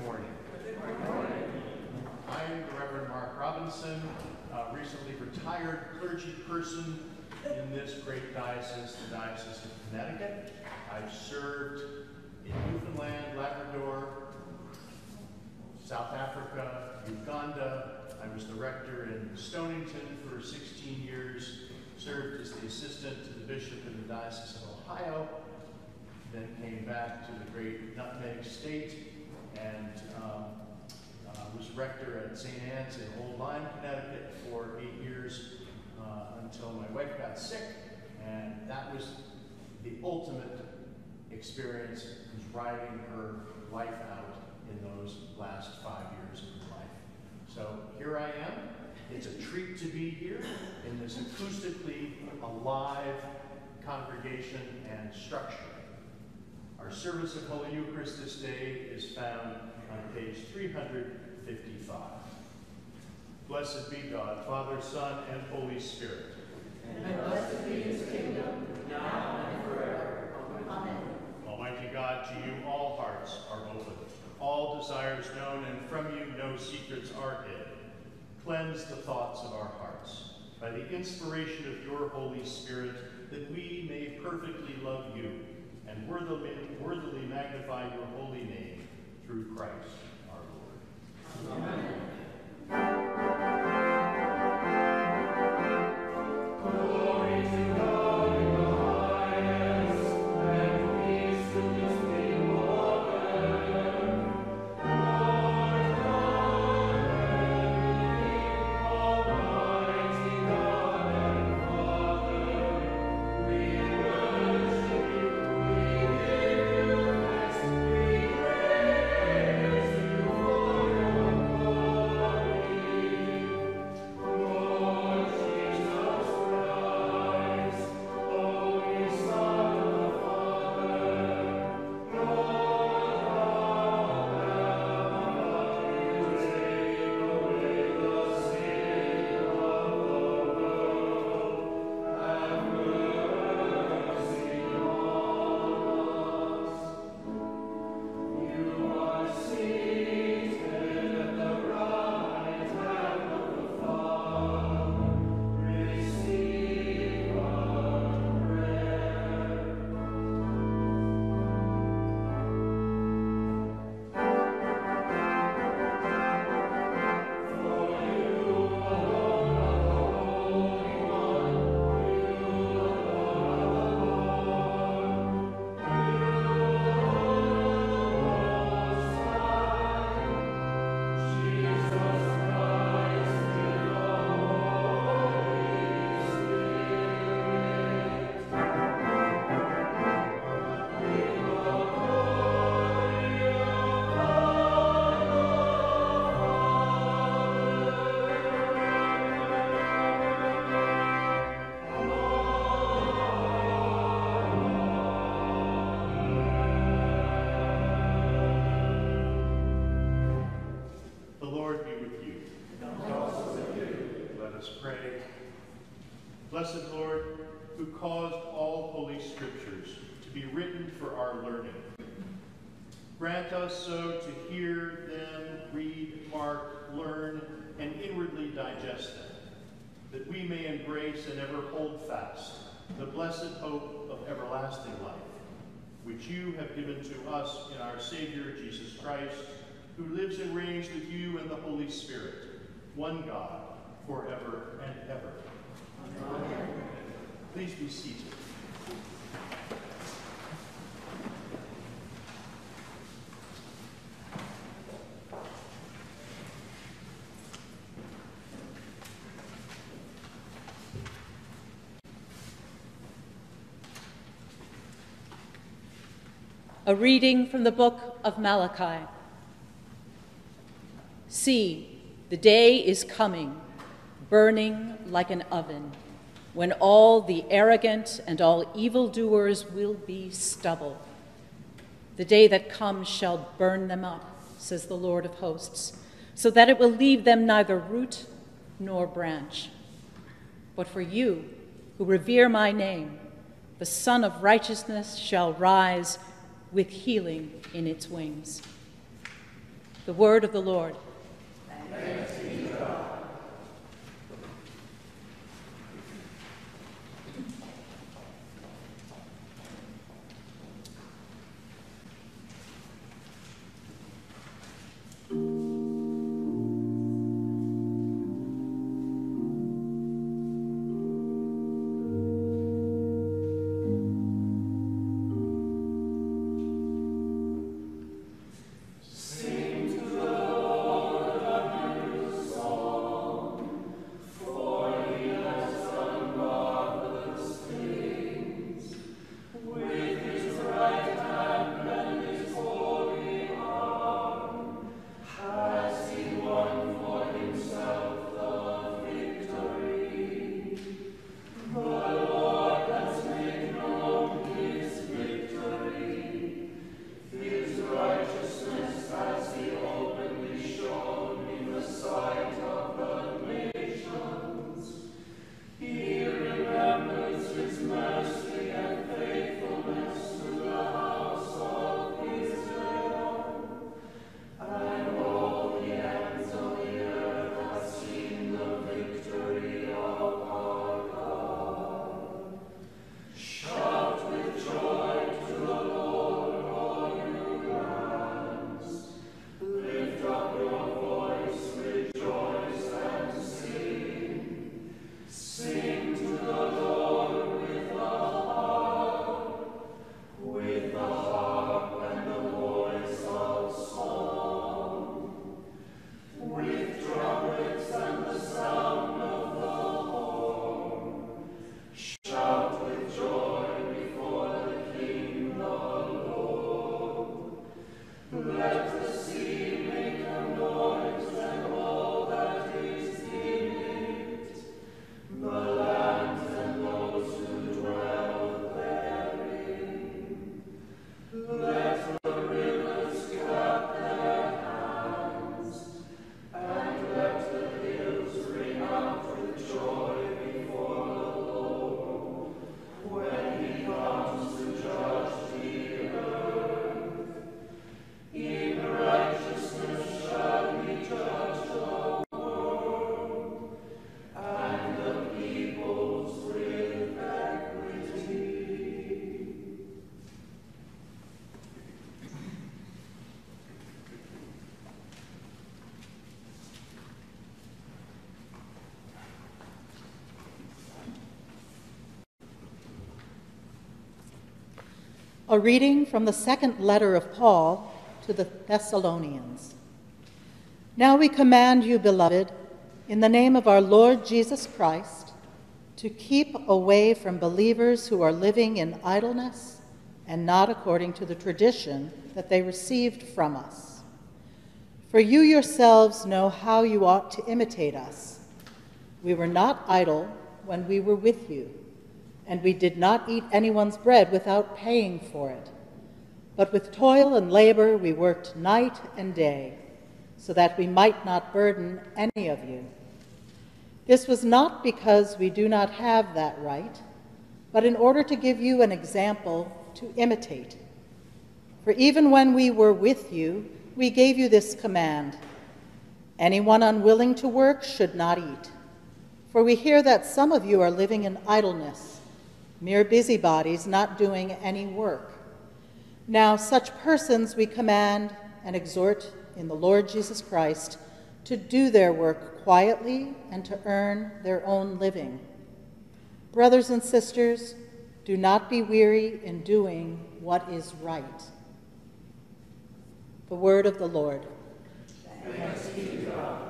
morning. Good morning. I'm the Reverend Mark Robinson, recently retired clergy person in this great diocese, the Diocese of Connecticut. I've served in Newfoundland, Labrador, South Africa, Uganda. I was the rector in Stonington for 16 years, served as the assistant to the bishop in the Diocese of Ohio, then came back to the great Nutmeg State and was rector at St. Anne's in Old Lyme, Connecticut for 8 years until my wife got sick, and that was the ultimate experience, was riding her life out in those last 5 years of her life. So here I am. It's a treat to be here in this acoustically alive congregation and structure. Our service of Holy Eucharist this day is found on page 355. Blessed be God, Father, Son, and Holy Spirit. And blessed be his kingdom, now and forever. Amen. Almighty God, to you all hearts are open, all desires known, and from you no secrets are hid. Cleanse the thoughts of our hearts by the inspiration of your Holy Spirit, that we may perfectly love you and worthily magnify your holy name through Christ our Lord. Amen. Blessed Lord, who caused all holy scriptures to be written for our learning, grant us so to hear them, read, mark, learn, and inwardly digest them, that we may embrace and ever hold fast the blessed hope of everlasting life, which you have given to us in our Savior Jesus Christ, who lives and reigns with you and the Holy Spirit, one God, forever and ever. Amen. Please be seated. A reading from the book of Malachi. See, the day is coming, burning like an oven, when all the arrogant and all evildoers will be stubble. The day that comes shall burn them up, says the Lord of hosts, so that it will leave them neither root nor branch. But for you, who revere my name, the Son of Righteousness shall rise with healing in its wings. The word of the Lord. Thanks be to God. A reading from the second letter of Paul to the Thessalonians. Now we command you, beloved, in the name of our Lord Jesus Christ, to keep away from believers who are living in idleness and not according to the tradition that they received from us. For you yourselves know how you ought to imitate us. We were not idle when we were with you, and we did not eat anyone's bread without paying for it. But with toil and labor we worked night and day, so that we might not burden any of you. This was not because we do not have that right, but in order to give you an example to imitate. For even when we were with you, we gave you this command: anyone unwilling to work should not eat. For we hear that some of you are living in idleness, mere busybodies, not doing any work. Now such persons we command and exhort in the Lord Jesus Christ to do their work quietly and to earn their own living. Brothers and sisters, do not be weary in doing what is right. The word of the Lord. Thanks be to God.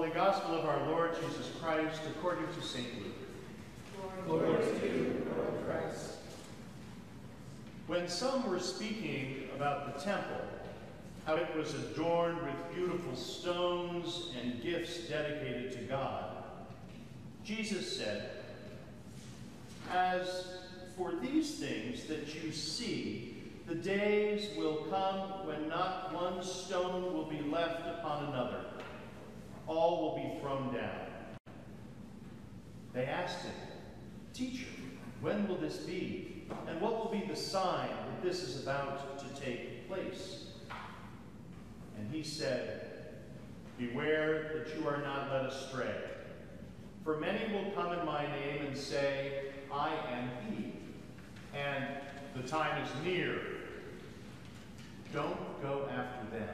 Holy Gospel of our Lord Jesus Christ according to St. Luke. Glory to you, Lord Christ. When some were speaking about the temple, how it was adorned with beautiful stones and gifts dedicated to God, Jesus said, "As for these things that you see, the days will come when not one stone will be left upon another. All will be thrown down." They asked him, "Teacher, when will this be? And what will be the sign that this is about to take place?" And he said, "Beware that you are not led astray. For many will come in my name and say, 'I am he,' and 'the time is near.' Don't go after them.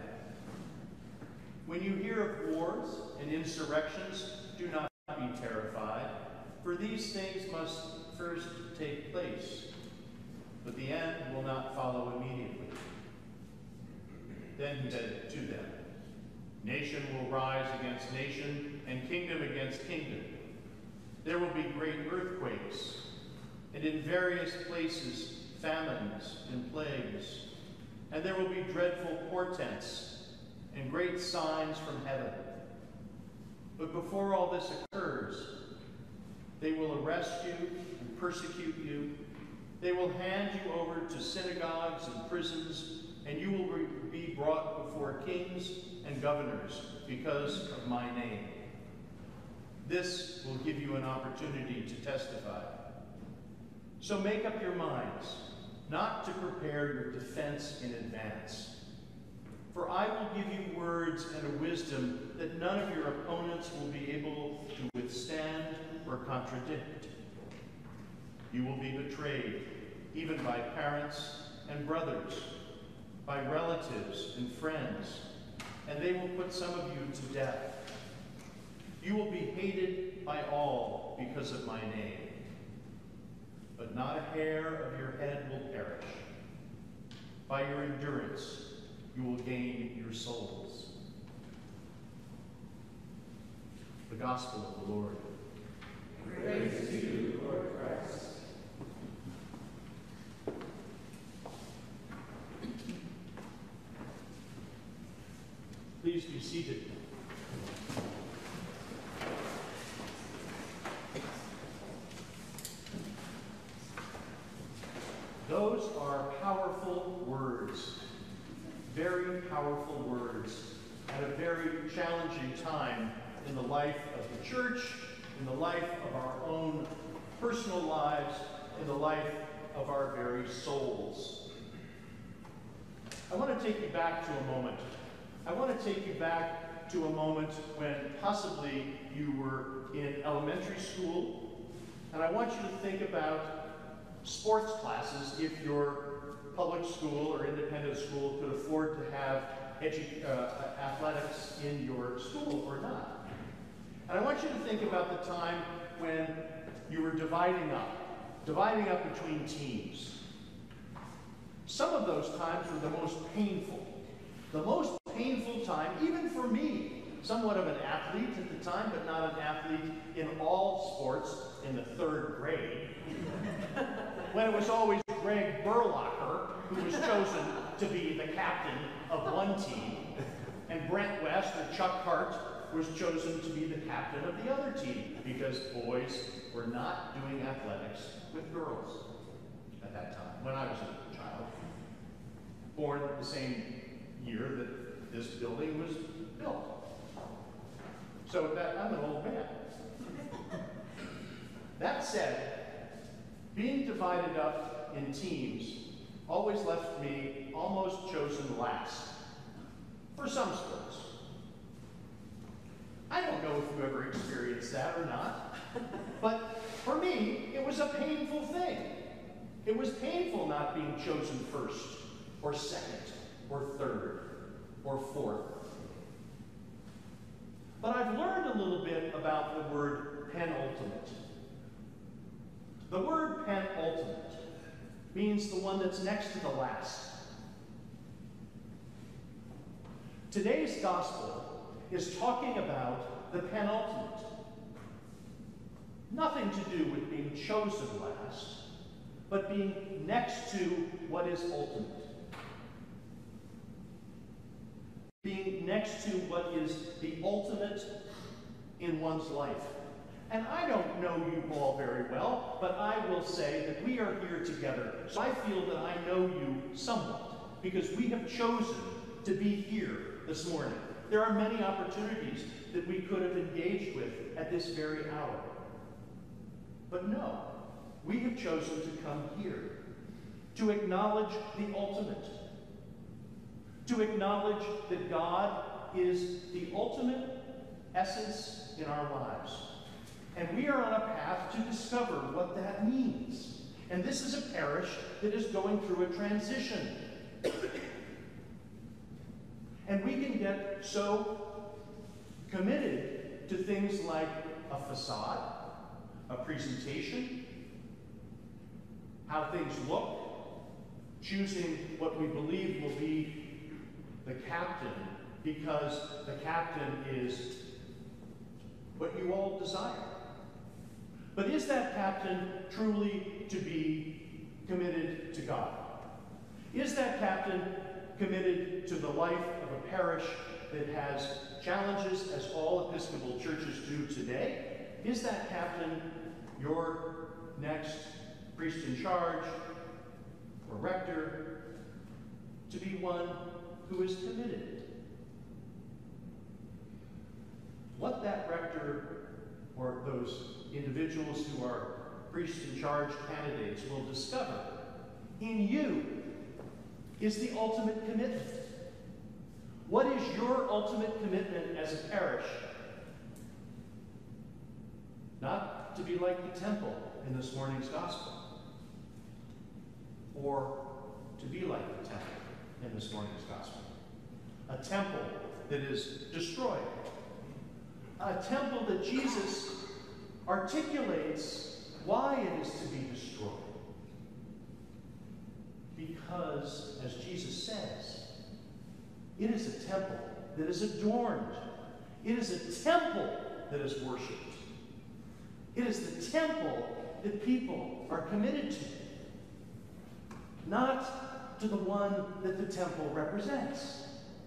When you hear of wars and insurrections, do not be terrified, for these things must first take place, but the end will not follow immediately." Then he said to them, "Nation will rise against nation, and kingdom against kingdom. There will be great earthquakes, and in various places famines and plagues. And there will be dreadful portents and great signs from heaven. But before all this occurs, they will arrest you and persecute you. They will hand you over to synagogues and prisons, and you will be brought before kings and governors because of my name. This will give you an opportunity to testify. So make up your minds not to prepare your defense in advance. For I will give you words and a wisdom that none of your opponents will be able to withstand or contradict. You will be betrayed, even by parents and brothers, by relatives and friends, and they will put some of you to death. You will be hated by all because of my name. But not a hair of your head will perish. By your endurance, you will gain your souls." The Gospel of the Lord. Praise to you, Lord Christ. Please be seated. Those are powerful words, very powerful words, at a very challenging time in the life of the church, in the life of our own personal lives, in the life of our very souls. I want to take you back to a moment. I want to take you back to a moment when possibly you were in elementary school, and I want you to think about sports classes if your public school or independent school could afford to have athletics in your school or not. And I want you to think about the time when you were dividing up between teams. Some of those times were the most painful. The most painful time, even for me, somewhat of an athlete at the time, but not an athlete in all sports in the 3rd grade, when it was always Greg Burlacher who was chosen to be the captain of one team, and Brent West or Chuck Hart was chosen to be the captain of the other team, because boys were not doing athletics with girls at that time, when I was a child, born the same year that this building was built. So I'm an old man. That said, being divided up in teams always left me almost chosen last for some sports. I don't know if you ever experienced that or not, but for me, it was a painful thing. It was painful not being chosen first, or second, or third, or fourth. But I've learned a little bit about the word penultimate. The word penultimate means the one that's next to the last. Today's gospel is talking about the penultimate. Nothing to do with being chosen last, but being next to what is ultimate. Being next to what is the ultimate in one's life. And I don't know you all very well, but I will say that we are here together. So I feel that I know you somewhat, because we have chosen to be here this morning. There are many opportunities that we could have engaged with at this very hour. But no, we have chosen to come here, to acknowledge the ultimate, to acknowledge that God is the ultimate essence in our lives. And we are on a path to discover what that means. And this is a parish that is going through a transition. And we can get so committed to things like a facade, a presentation, how things look, choosing what we believe will be the captain, because the captain is what you all desire. But is that captain truly to be committed to God? Is that captain committed to the life of a parish that has challenges, as all Episcopal churches do today? Is that captain your next priest in charge or rector to be one who is committed? What that rector or those individuals who are priest in charge candidates will discover in you is the ultimate commitment. What is your ultimate commitment as a parish? Not to be like the temple in this morning's gospel, or to be like the temple in this morning's gospel. A temple that is destroyed. A temple that Jesus articulates why it is to be destroyed. Because, as Jesus says, it is a temple that is adorned. It is a temple that is worshipped. It is the temple that people are committed to, not to the one that the temple represents.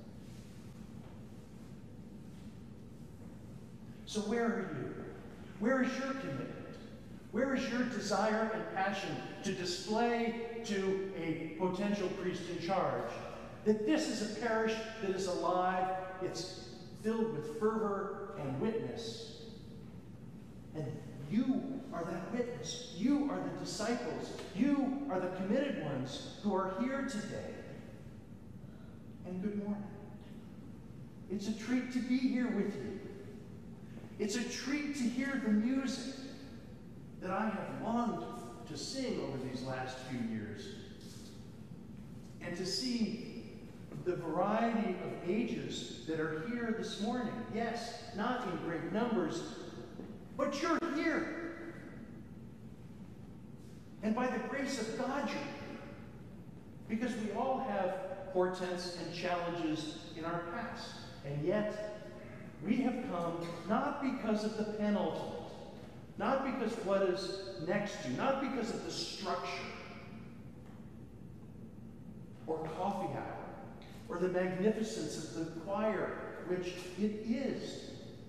So where are you? Where is your commitment? Where is your desire and passion to display to a potential priest in charge that this is a parish that is alive, it's filled with fervor and witness, and you are that witness. You are the disciples. You are the committed ones who are here today. And good morning. It's a treat to be here with you. It's a treat to hear the music that I have longed to sing over these last few years, and to see the variety of ages that are here this morning. Yes, not in great numbers, but you're here. And by the grace of God, you're here. Because we all have portents and challenges in our past. And yet, we have come not because of the penultimate, not because what is next to you, not because of the structure, or coffee hour, or the magnificence of the choir, which it is.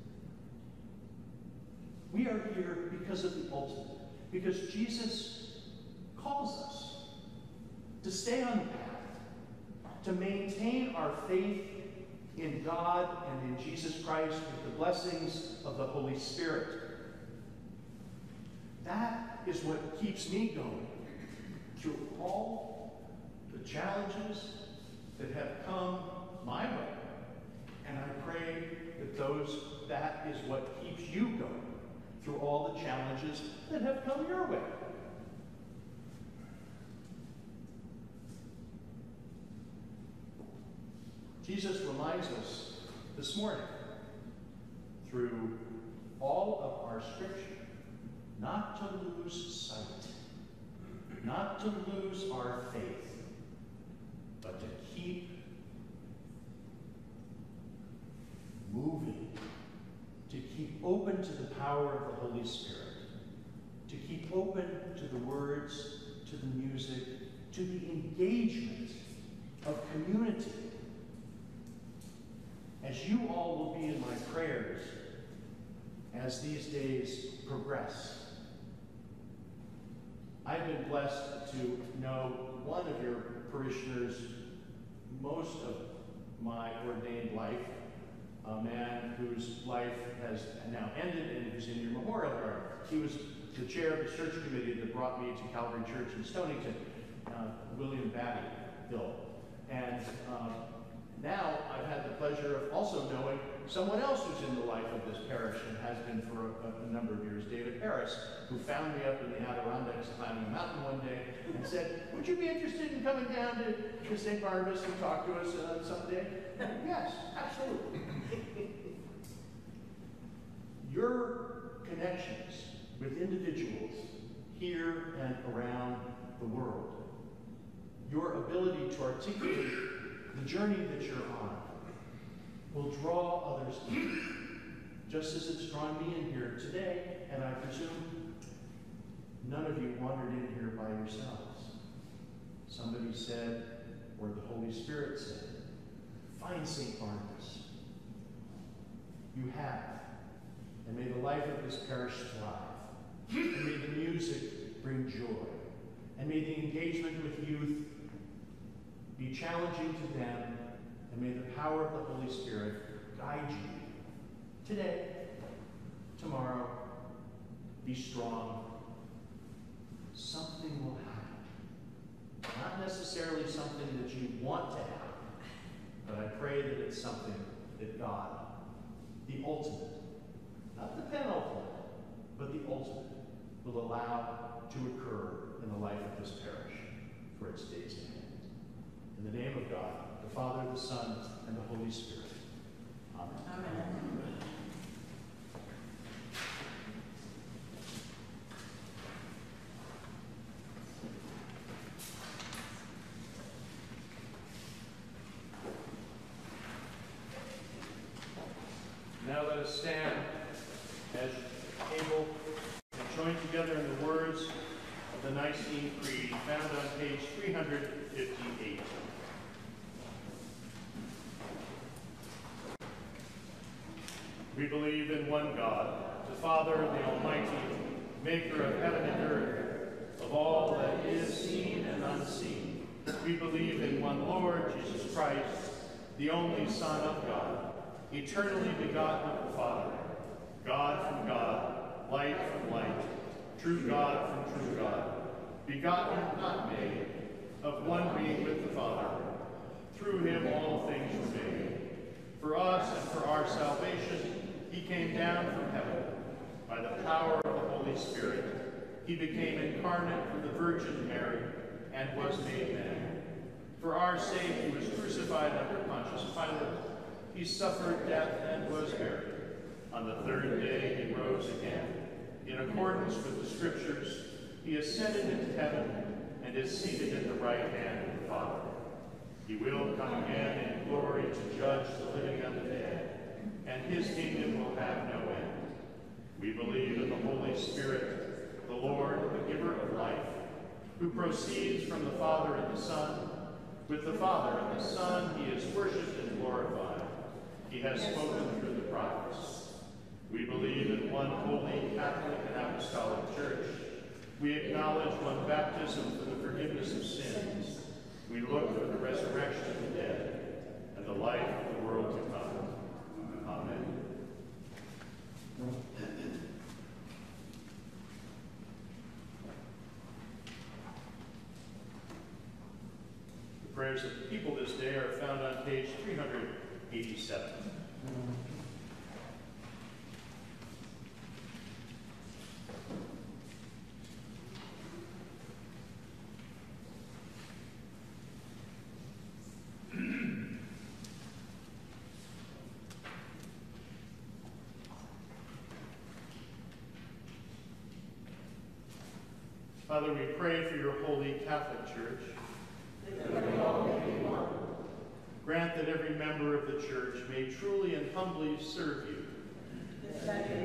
We are here because of the ultimate, because Jesus calls us to stay on the path, to maintain our faith in God and in Jesus Christ with the blessings of the Holy Spirit. That is what keeps me going through all the challenges that have come my way. And I pray that that is what keeps you going through all the challenges that have come your way. Jesus reminds us this morning, through all of our scripture, not to lose sight, not to lose our faith, but to keep moving keep open to the power of the Holy Spirit, to keep open to the words, to the music, to the engagement of community. As you all will be in my prayers as these days progress. I've been blessed to know one of your parishioners most of my ordained life, a man whose life has now ended and who's in your memorial garden. He was the chair of the church committee that brought me to Calvary Church in Stonington, William Babby Hill. And now I've had the pleasure of also knowing someone else who's in the life of this parish and has been for a number of years, David Harris, who found me up in the Adirondacks climbing a mountain one day and said, would you be interested in coming down to St. Barnabas and talk to us someday? Yes, absolutely. Your connections with individuals here and around the world, your ability to articulate the journey that you're on will draw others in, just as it's drawn me in here today, and I presume none of you wandered in here by yourselves. Somebody said, or the Holy Spirit said, find St. Barnabas. You have, and may the life of this parish thrive, and may the music bring joy, and may the engagement with youth be challenging to them, and may the power of the Holy Spirit guide you today, tomorrow. Be strong. Something will happen. Not necessarily something that you want to happen, but I pray that it's something that God, the ultimate, not the penultimate, but the ultimate, will allow to occur in the life of this parish for its days ahead. In the name of God, the Father, the Son, and the Holy Spirit. Amen. Amen. Now let us stand as able and join together in the words of the Nicene Creed found on page 358. We believe in one God, the Father, the Almighty, maker of heaven and earth, of all that is seen and unseen. We believe in one Lord, Jesus Christ, the only Son of God, eternally begotten of the Father, God from God, light from light, true God from true God, begotten, not made, of one being with the Father. Through him all things were made. For us and for our salvation, he came down from heaven. By the power of the Holy Spirit, he became incarnate from the Virgin Mary and was made man. For our sake, he was crucified under Pontius Pilate. He suffered death and was buried. On the third day, he rose again. In accordance with the Scriptures, he ascended into heaven and is seated at the right hand of the Father. He will come again in glory to judge the living and the dead, and his kingdom will have no end. We believe in the Holy Spirit, the Lord, the giver of life, who proceeds from the Father and the Son. With the Father and the Son, he is worshipped and glorified. He has spoken through the prophets. We believe in one holy, Catholic, and Apostolic Church. We acknowledge one baptism for the forgiveness of sins. We look for the resurrection of the dead and the life of the world to come. Amen. The prayers of the people this day are found on page 387. Father, we pray for your holy Catholic Church. Grant that every member of the Church may truly and humbly serve you.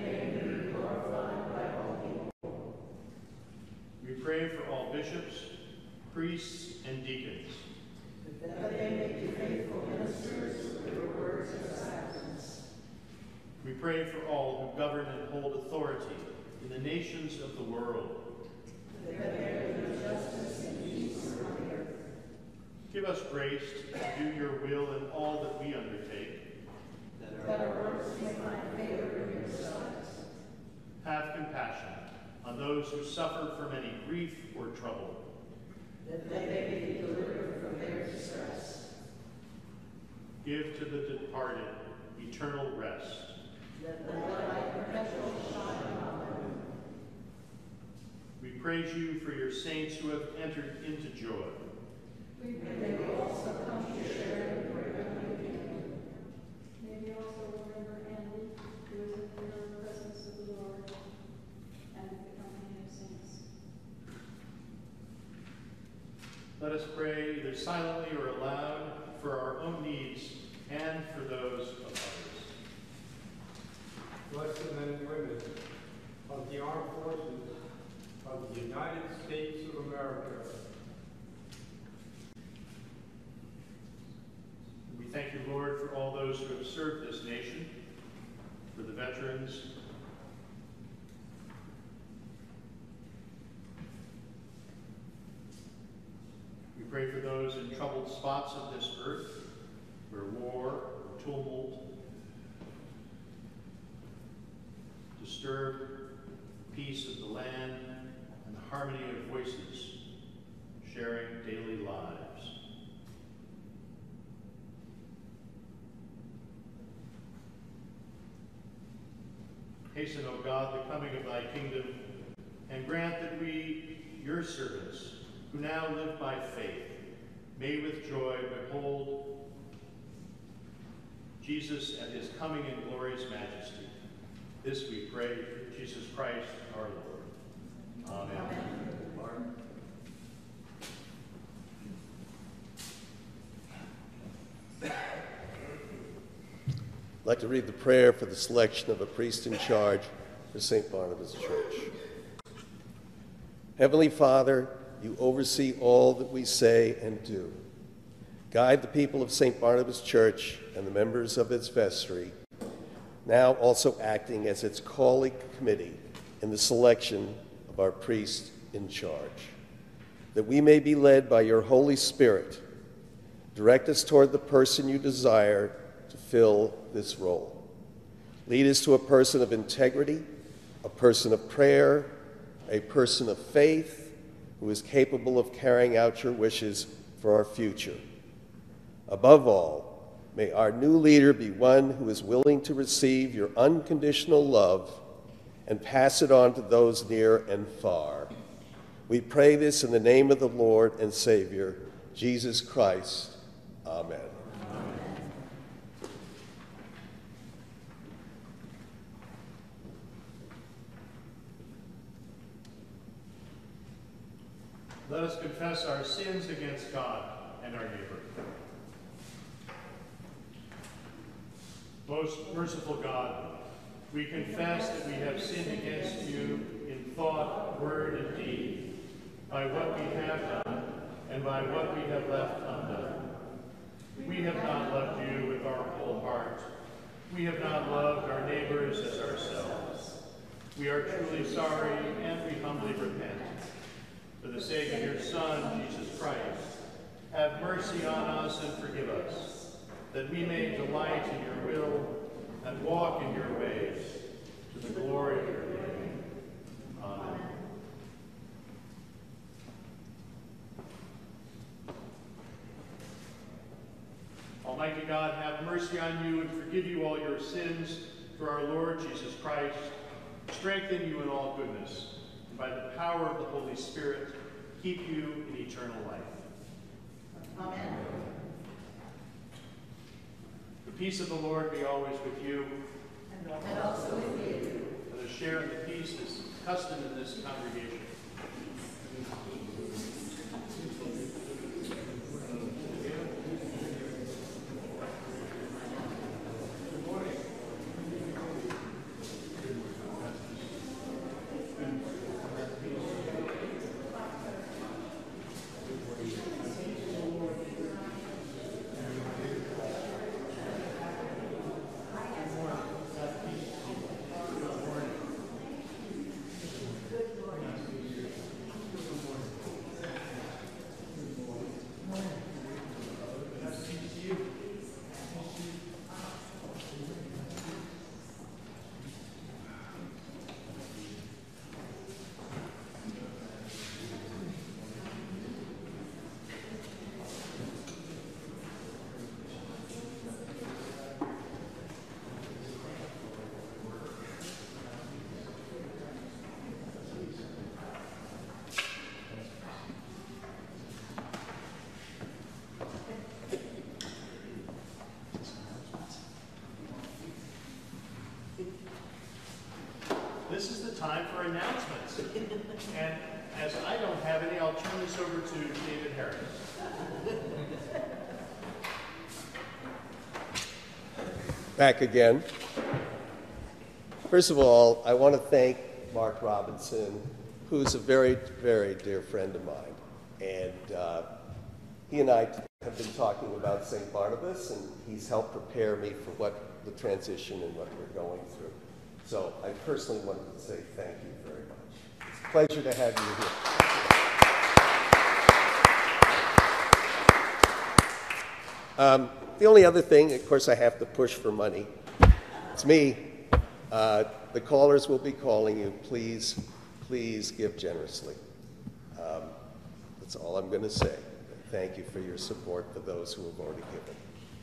We pray for all who govern and hold authority in the nations of the world. That there be justice and peace on the earth. Give us grace to do your will in all that we undertake. That our works may find favor in your sight. Have compassion on those who suffer from any grief or trouble. That they may be delivered from their distress. Give to the departed eternal rest. That the light perpetual shine on them. We praise you for your saints who have entered into joy. And they will also come to share in your heavenly kingdom. May we also remember Andy, who is in the presence of the Lord, and the company of saints. Let us pray either silently or aloud for our own needs and for those of others. Blessed men and women of the armed forces of the United States of America. We thank you, Lord, for all those who have served this nation, for the veterans. We pray for those in troubled spots of this earth, where war or tumult disturb the peace of the land and the harmony of voices sharing daily lives. Hasten, O God, the coming of thy kingdom, and grant that we, your servants, who now live by faith, may with joy behold Jesus at his coming in glorious majesty. This we pray through Jesus Christ our Lord. Amen. Amen. I'd like to read the prayer for the selection of a priest in charge for St. Barnabas Church. Heavenly Father, you oversee all that we say and do. Guide the people of St. Barnabas Church and the members of its vestry, now also acting as its colleague committee in the selection of our priest in charge, that we may be led by your Holy Spirit. Direct us toward the person you desire to fill this role. Lead us to a person of integrity, a person of prayer, a person of faith, who is capable of carrying out your wishes for our future. Above all, may our new leader be one who is willing to receive your unconditional love and pass it on to those near and far. We pray this in the name of the Lord and Savior, Jesus Christ. Amen. Let us confess our sins against God and our neighbor. Most merciful God, we confess that we have sinned against you in thought, word, and deed, by what we have done and by what we have left undone. We have not loved you with our whole heart. We have not loved our neighbors as ourselves. We are truly sorry, and we humbly repent. For the sake of your Son, Jesus Christ, have mercy on us and forgive us, that we may delight in your will and walk in your ways, to the glory of your name. Amen. Almighty God, have mercy on you and forgive you all your sins through our Lord Jesus Christ, strengthen you in all goodness, and by the power of the Holy Spirit, keep you in eternal life. Amen. The peace of the Lord be always with you. And also with you. Let us share in the peace as custom in this congregation. this is the time for announcements. And as I don't have any, I'll turn this over to David Harris. Back again. First of all, I want to thank Mark Robinson, who's a very, very dear friend of mine. And he and I have been talking about St. Barnabas, and he's helped prepare me for what the transition and what we're going through. So I personally wanted to say thank you very much. It's a pleasure to have you here. The only other thing, of course, I have to push for money. It's me. The callers will be calling you. Please, please give generously. That's all I'm going to say. Thank you for your support for those who have already given.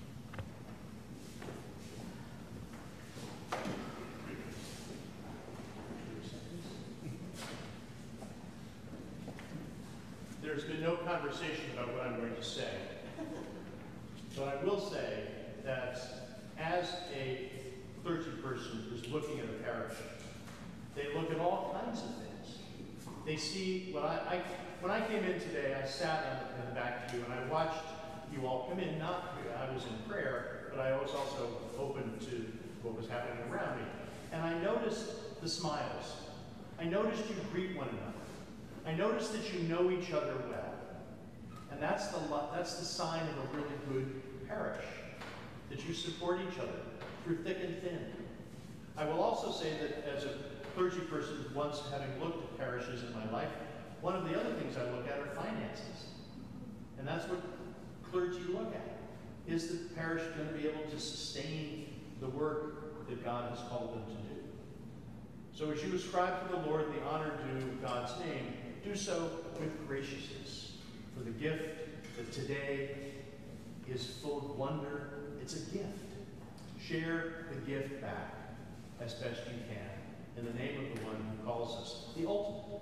There's been no conversation about what I'm going to say. But I will say that as a clergy person who's looking at a parish, they look at all kinds of things. They see what when I came in today, I sat in the back pew and I watched you all come in. I was in prayer, but I was also open to what was happening around me. And I noticed the smiles. I noticed you greet one another. I noticed that you know each other well. And that's the sign of a really good parish, that you support each other through thick and thin. I will also say that as a clergy person, once having looked at parishes in my life, one of the other things I look at are finances. And that's what clergy look at. Is the parish going to be able to sustain the work that God has called them to do? So as you ascribe to the Lord the honor due God's name, do so with graciousness. For the gift that today is full of wonder, it's a gift. Share the gift back as best you can in the name of the one who calls us the ultimate.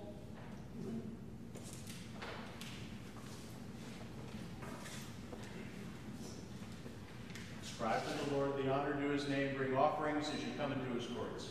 Ascribe to the Lord the honor due his name, bring offerings as you come into his courts.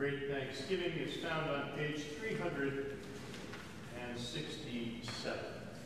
Great Thanksgiving is found on page 367.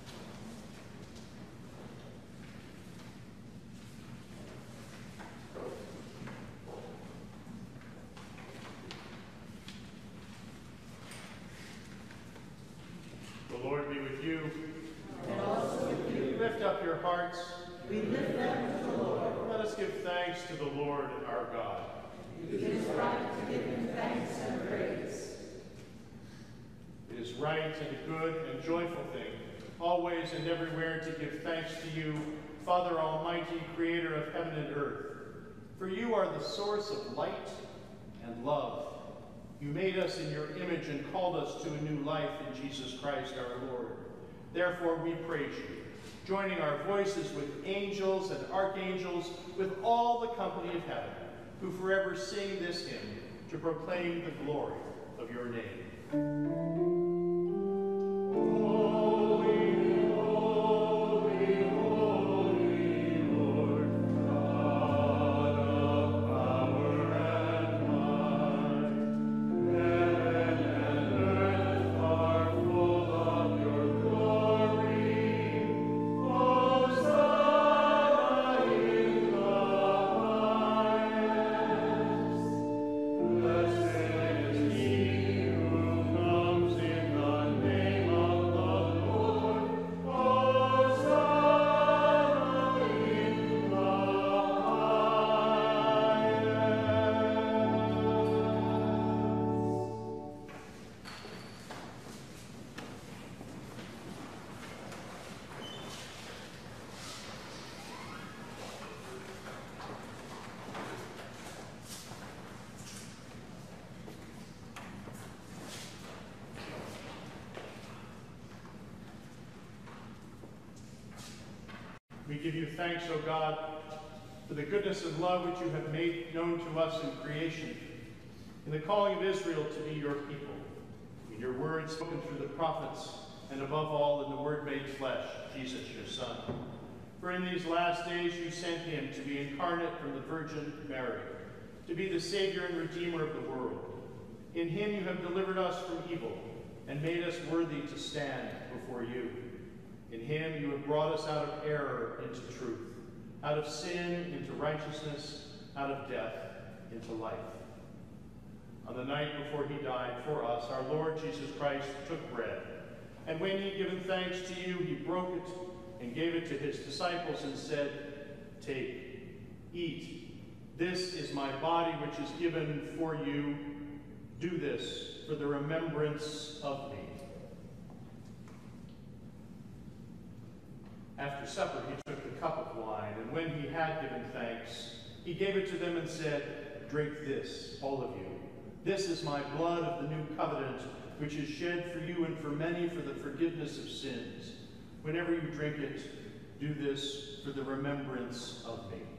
The Lord be with you. And also with you. Lift up your hearts. We lift them to the Lord. Let us give thanks to the Lord our God. It is right to give him thanks and praise. It is right and a good and joyful thing, always and everywhere to give thanks to you, Father Almighty, creator of heaven and earth. For you are the source of light and love. You made us in your image and called us to a new life in Jesus Christ our Lord. Therefore we praise you, joining our voices with angels and archangels, with all the company of heaven, who forever sing this hymn to proclaim the glory of your name. Holy, holy, holy Lord, God of power and might, heaven and earth are full of your glory. Hosanna in the highest. Blessed is he who comes in the name of the Lord. Hosanna in the We give you thanks, O God, for the goodness and love which you have made known to us in creation, in the calling of Israel to be your people, in your word spoken through the prophets, and above all in the word made flesh, Jesus your Son. For in these last days you sent him to be incarnate from the Virgin Mary, to be the Savior and Redeemer of the world. In him you have delivered us from evil, and made us worthy to stand before you. In him you have brought us out of error into truth, out of sin into righteousness, out of death into life. On the night before he died for us, our Lord Jesus Christ took bread, and when he had given thanks to you, he broke it and gave it to his disciples and said, "Take, eat. This is my body which is given for you. Do this for the remembrance of me." After supper, he took the cup of wine, and when he had given thanks, he gave it to them and said, "Drink this, all of you. This is my blood of the new covenant, which is shed for you and for many for the forgiveness of sins. Whenever you drink it, do this for the remembrance of me."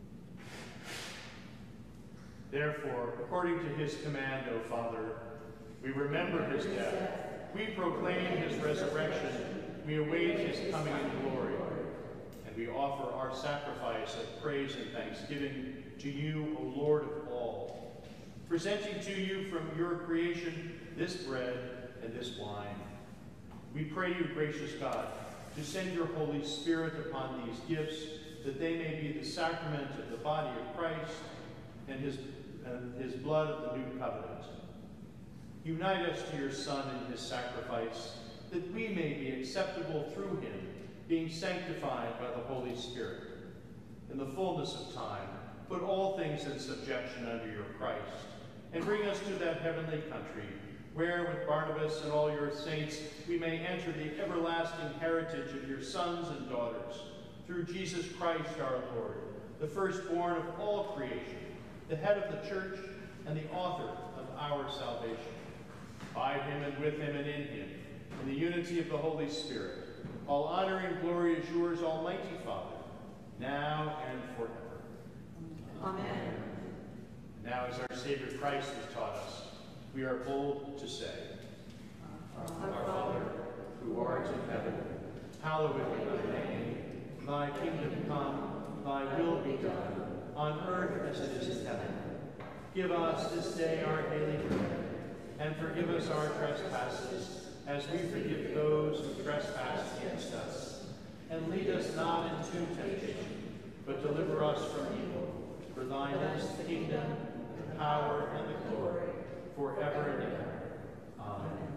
Therefore, according to his command, O Father, we remember his death. We proclaim his resurrection. We await his coming in glory. And we offer our sacrifice of praise and thanksgiving to you, O Lord of all, presenting to you from your creation this bread and this wine. We pray you, gracious God, to send your Holy Spirit upon these gifts, that they may be the sacrament of the body of Christ and his blood of the new covenant. Unite us to your Son in his sacrifice, that we may be acceptable through him, being sanctified by the Holy Spirit. In the fullness of time, put all things in subjection under your Christ, and bring us to that heavenly country, where with Barnabas and all your saints we may enter the everlasting heritage of your sons and daughters, through Jesus Christ our Lord, the firstborn of all creation, the head of the church and the author of our salvation. By him and with him and in him, in the unity of the Holy Spirit, all honor and glory is yours, Almighty Father, now and forever. Amen. Now, as our Savior Christ has taught us, we are bold to say, Our Father, who art in heaven, hallowed be thy name. Thy kingdom come, thy will be done, on earth as it is in heaven. Give us this day our daily bread, and forgive us our trespasses, as we forgive those who trespass against us. And lead us not into temptation, but deliver us from evil. For thine is the kingdom, the power, and the glory, forever and ever. Amen.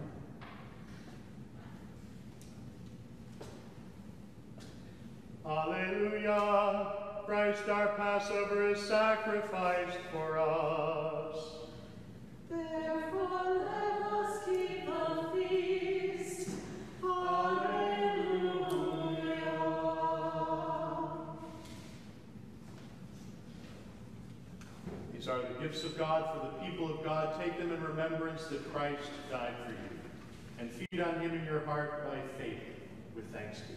Alleluia! Christ our Passover is sacrificed for us. Therefore let us keep the feast. Alleluia. These are the gifts of God for the people of God. Take them in remembrance that Christ died for you, and feed on him in your heart by faith with thanksgiving.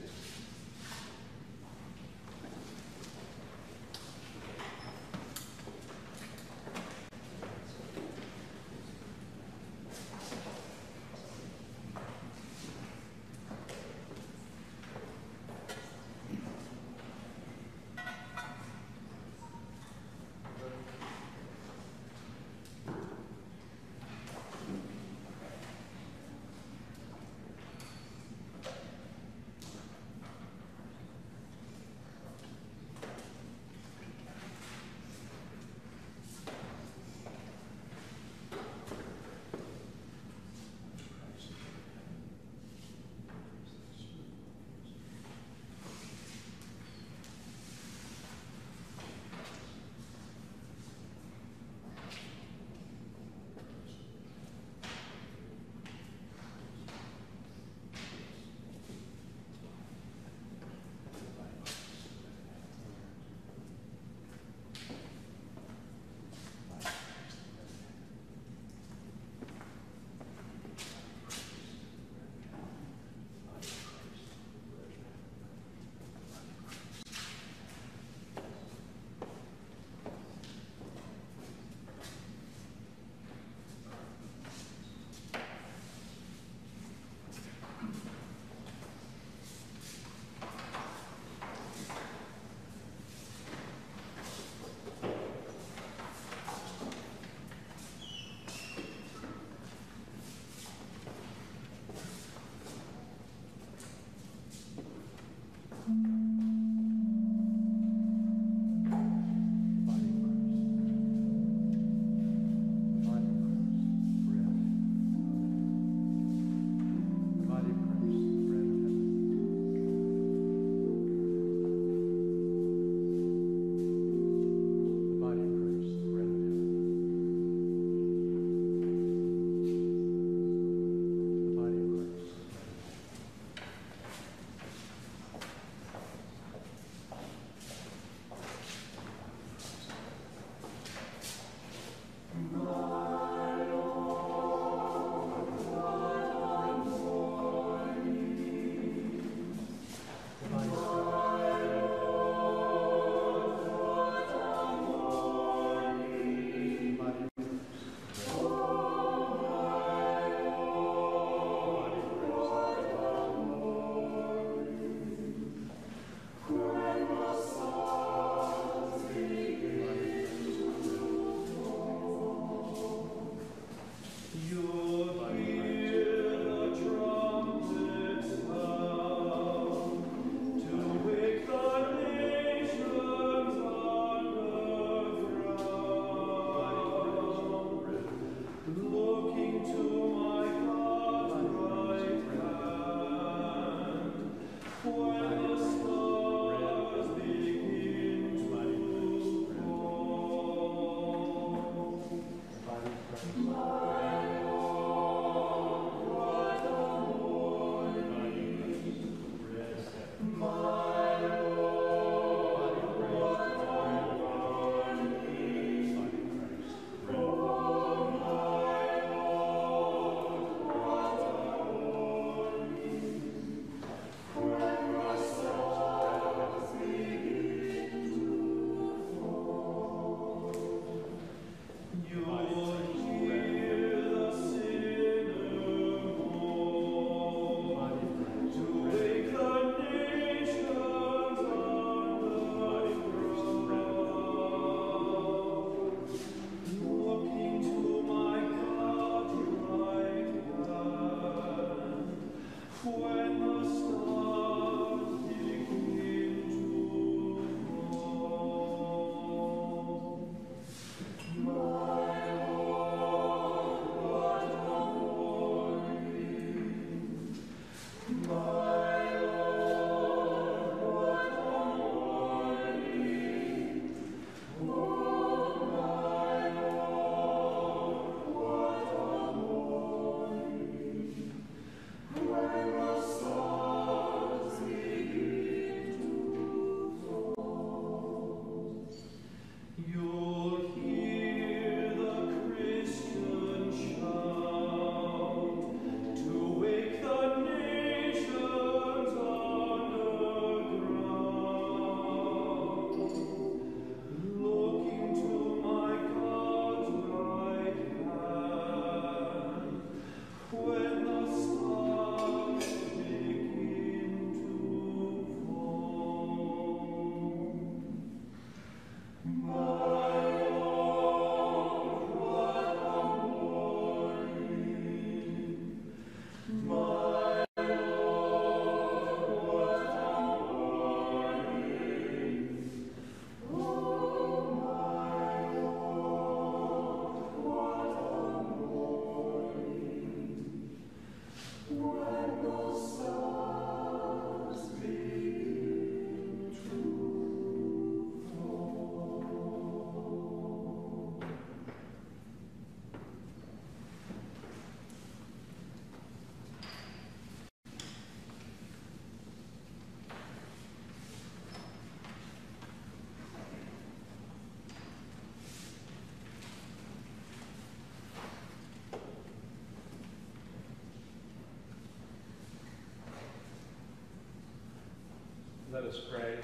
Let us pray.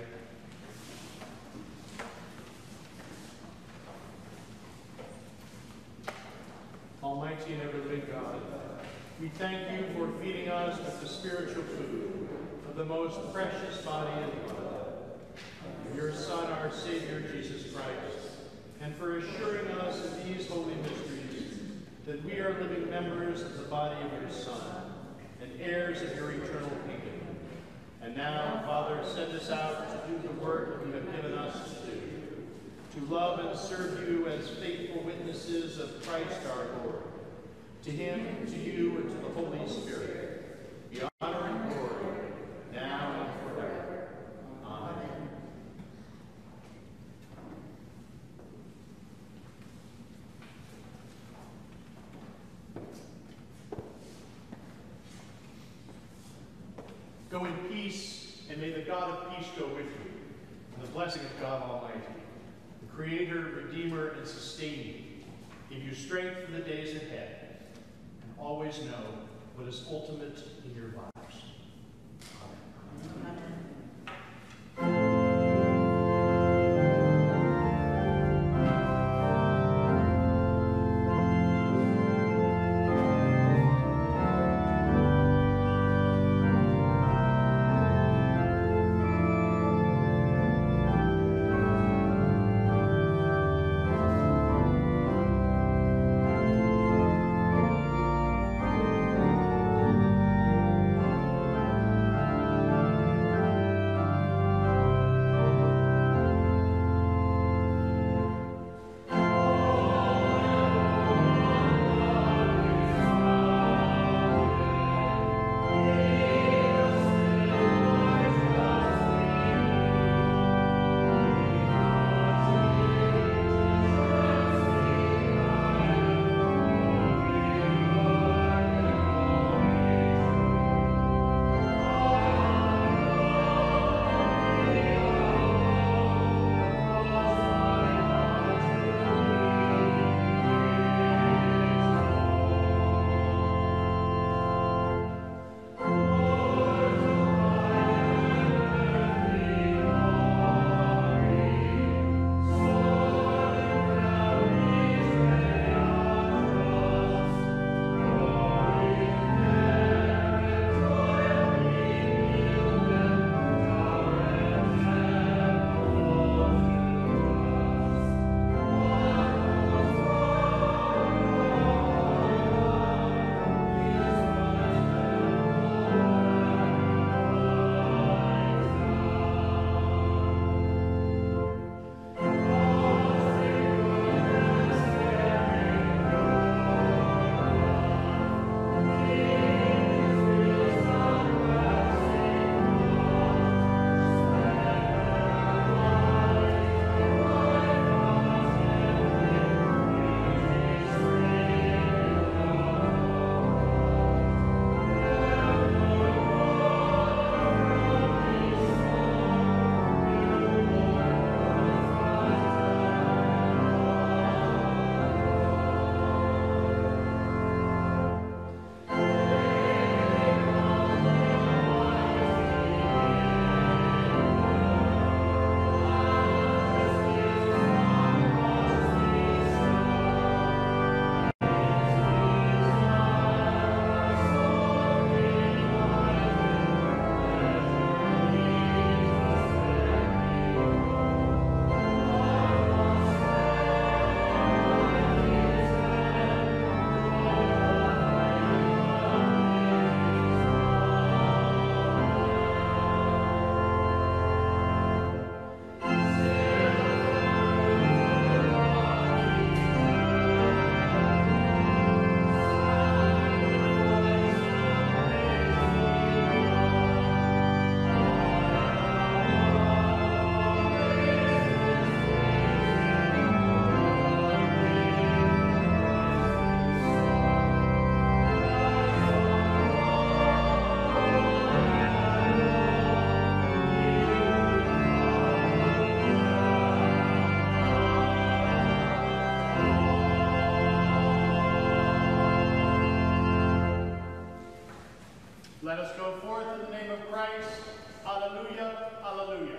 Almighty and ever-living God, we thank you for feeding us with the spiritual food of the most precious body and blood of your Son, our Savior, Jesus Christ, and for assuring us in these holy mysteries that we are living members of the body of your Son and heirs of your eternal kingdom. And now, Father, send us out to do the work you have given us to do, to love and serve you as faithful witnesses of Christ our Lord. To him, to you, and to the Holy Spirit, be honor and glory, now and forever. Amen. Go in peace, and may the God of peace go with you, and the blessing of God Almighty, the Creator, Redeemer, and Sustainer, give you strength for the days ahead, and always know what is ultimate in your lives. Amen. Let us go forth in the name of Christ. Alleluia, alleluia. Hallelujah.